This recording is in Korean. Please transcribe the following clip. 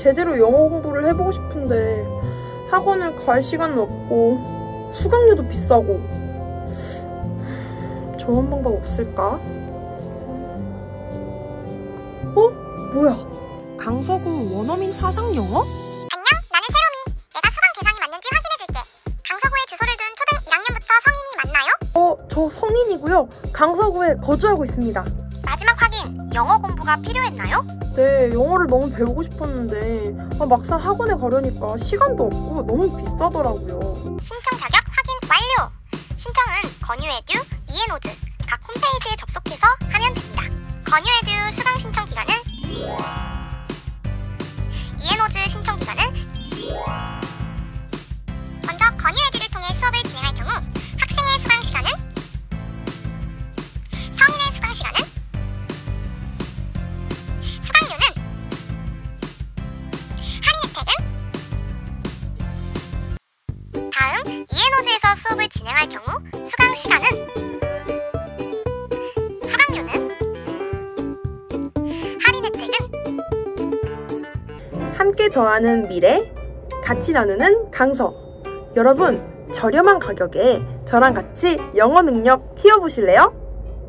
제대로 영어 공부를 해보고 싶은데 학원을 갈 시간은 없고 수강료도 비싸고. 좋은 방법 없을까? 뭐야? 강서구 원어민 사상 영어? 안녕, 나는 세롬이. 내가 수강 대상이 맞는지 확인해줄게. 강서구에 주소를 둔 초등 1학년부터 성인이 맞나요? 저 성인이고요. 강서구에 거주하고 있습니다. 마지막 확인, 영어 공부가 필요했나요? 네, 영어를 너무 배우고 싶었는데 막상 학원에 가려니까 시간도 없고 너무 비싸더라고요. 신청 자격 확인 완료! 신청은 건유에듀, 이에노즈 각 홈페이지에 접속해서 하면 됩니다. 건유에듀 수강 신청 기간은 이에노즈 신청 기간은 먼저 건유에듀를 통해 수업을 진행할 경우 학생의 수강 시간은 성인의 수강 시간은 수강료는 할인 혜택은 다음 이에노즈에서 수업을 진행할 경우 수강 시간은 수강료는 할인 혜택은 함께 더하는 미래, 같이 나누는 강서. 여러분, 저렴한 가격에 저랑 같이 영어 능력 키워보실래요?